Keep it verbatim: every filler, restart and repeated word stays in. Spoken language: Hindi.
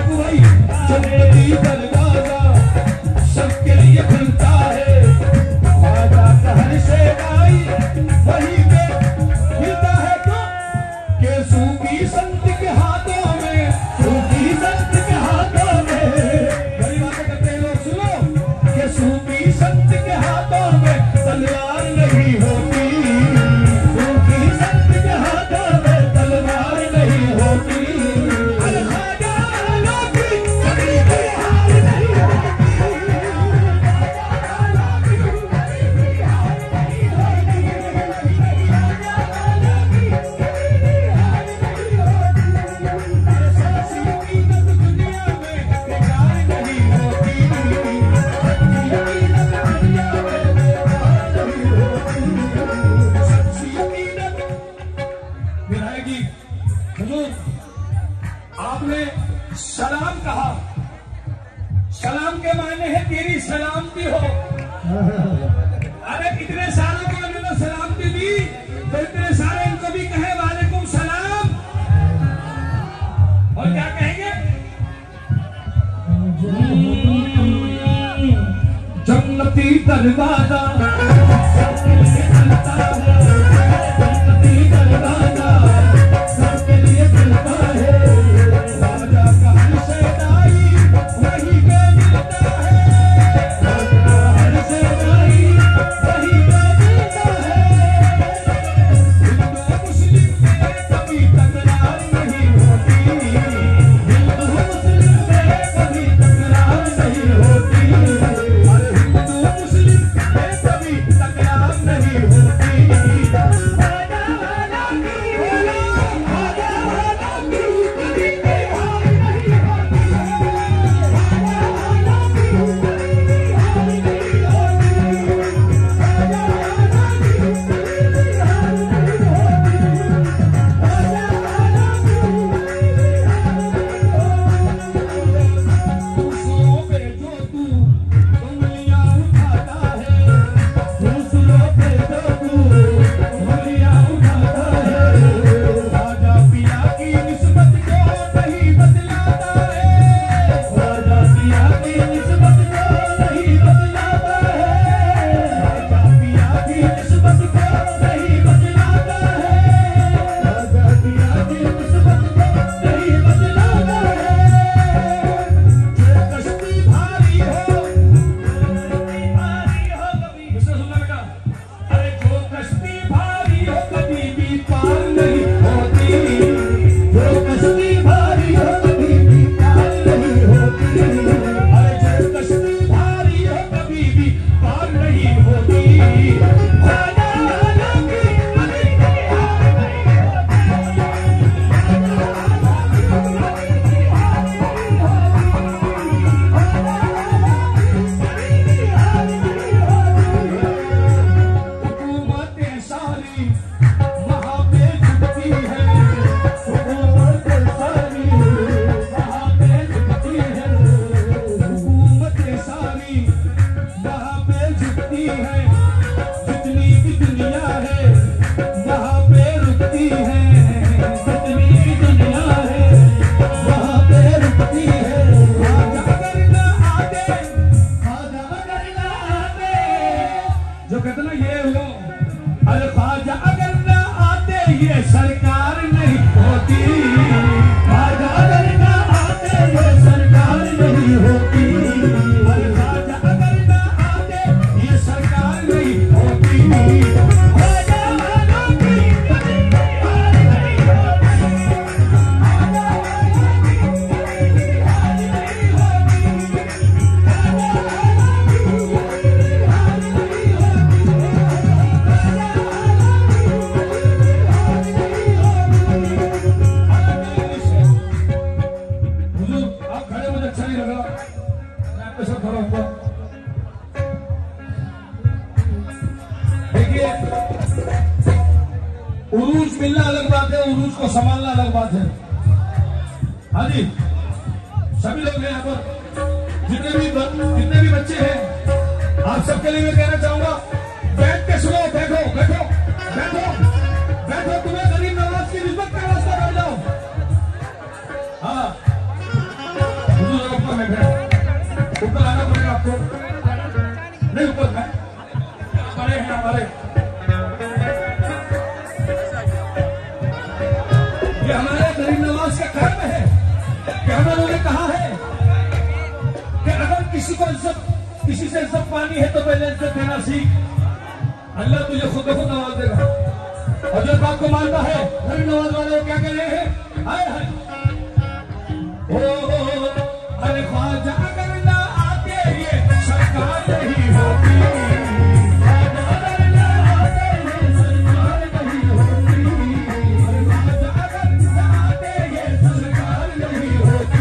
भाई जन्नती दरवाजा सबके लिए खुलता है, ख्वाजा का हर शेराई वही पे मिलता है। तो के सूफी संत के हाथों में, सूफी संत के हाथों में, बड़ी बातें करते हैं लोग, सुनो के सूफी संत के हाथों में तलवार नहीं होती, सूफी संत के हाथों में तलवार नहीं होती। अरे ख्वाजा वालों की कभी भी हार नहीं होती, ख्वाजा वालों की कभी भी हार नहीं होती, ख्वाजा वालों की कभी भी हार नहीं होती। अरे सच्ची कीमत दुनिया में बेकार नहीं होती, सच्ची कीमत दुनिया में बेकार नहीं होती, सच्ची कीमत मिलाएगी। हुजूर आपने सलाम कहा, सलाम के मायने है तेरी सलामती हो। अरे इतने सारों को उन्होंने सलामती दी तो इतने सारे इनको भी कहे वालेकुम सलाम, और क्या कहेंगे? जन्नती दरवाजा सबके लिए खुलता है, जन्नती दरवाजा सबके लिए खुलता है, ख्वाजा का हर शेराई वही पे मिलता है, ख्वाजा का हर शेराई वही पे मिलता है। हिंदू मुस्लिम में कभी तकरार नहीं होती, हिंदू मुस्लिम में कभी तकरार नहीं होती, अरे हिंदू मुस्लिम में कभी तकरार नहीं होती। ख्वाजा वालों की बोलो, ख्वाजा वालों की कभी भी हार नहीं होती, ख्वाजा वालों की कभी भी हार नहीं होती, ख्वाजा वालों की कभी भी हार नहीं होती, ख्वाजा वालों की कभी भी हार नहीं होती। दूसरों पे जो तू उंगलियां उठाता है, दूसरों पे जो तू उंगलियां उठाता है, ख्वाजा पिया की निस्बत को नहीं बदलाता है, ख्वाजा पिया की निस्बत को नहीं बदलाता है, ख्वाजा पिया की निस्बत को नहीं बदलाता है, ख्वाजा पिया की निस्बत को नहीं बदलाता है। जो कश्ती भारी हो, कश्ती भारी हो कभी, मिस्टर सुनना बेटा, अरे जो कश्ती भारी हो कभी भी पार नहीं होती, जो कश्ती भारी हो कभी भी पार नहीं होती, अरे जो कश्ती भारी हो कभी भी पार नहीं होती। ख्वाजा वालों की कभी भी हार नहीं होती, ख्वाजा वालों की कभी भी हार नहीं होती, ख्वाजा वालों की कभी भी हार नहीं होती। हुकूमतें सारी वहाँ पे झुकती है, हुकूमतें सारी वहाँ पे झुकती है, हुकूमतें सारी वहाँ पे झुकती है, जितनी भी दुनिया है वहाँ पे रुकती है, जितनी भी दुनिया है वहाँ पे रुकती है। ख्वाजा अगर ना आते, ख्वाजा अगर ना आते, जो कहते ना ये हो, अरे ख्वाजा अगर ना आते ये सरकार नहीं होती, ख्वाजा अगर ना आते ये सरकार नहीं होती, अरे ख्वाजा अगर ना आते ये सरकार नहीं होती। ख्वाजा वालों की कभी भी हार नहीं होती, ख्वाजा वालों की कभी भी हार नहीं होती, ख्वाजा वालों की कभी भी हार नहीं होती, ख्वाजा वालों की हुजूर आप खड़े मुझे अच्छा नहीं लगा, मैं आपके साथ खड़ा होऊंगा। देखिए उरूज मिलना अलग बात है, उरूज को संभालना अलग बात है। हाँ जी, सभी लोग हैं यहाँ पर, जितने भी जितने भी बच्चे हैं, आप सबके लिए मैं कहना चाहूंगा, बैठ के सुनो, बैठो बैठो बैठो बैठो, तुम्हें गरीब नवाज की निस्बत का रास्ता कर जाओ। हाँ ऊपर में फिर ऊपर आना पड़ेगा आपको। नहीं ऊपर में बड़े हैं हमारे, ये हमारे गरीब नवाज का कर्म है कि हम लोगों ने कहा है कि अगर किसी को इज्जत किसी से इज्जत पानी है तो पहले इज्जत देना सीख, अल्लाह तुझे खुद ब खुद नवाज देगा। और जो बात को मानता है गरीब नवाज वाले क्या कह रहे हैं, हाय हाय ओ अरे ख्वाजा अगर ना आते ये सरकार नहीं होती, ख्वाजा अगर ना आते ये सरकार नहीं होती, अरे ख्वाजा अगर ना आते ये सरकार नहीं होती।